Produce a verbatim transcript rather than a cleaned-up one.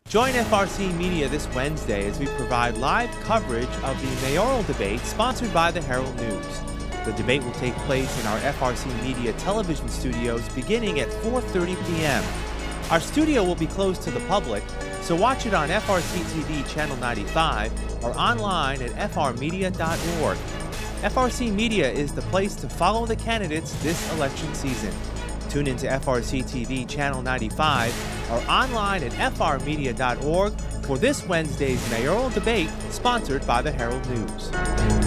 Join F R C Media this Wednesday as we provide live coverage of the mayoral debate sponsored by the Herald News. The debate will take place in our F R C Media television studios beginning at four thirty p m Our studio will be closed to the public, so watch it on F R C T V Channel ninety-five or online at f r media dot org. F R C Media is the place to follow the candidates this election season. Tune into F R C T V Channel ninety-five or online at f r media dot org for this Wednesday's mayoral debate sponsored by the Herald News.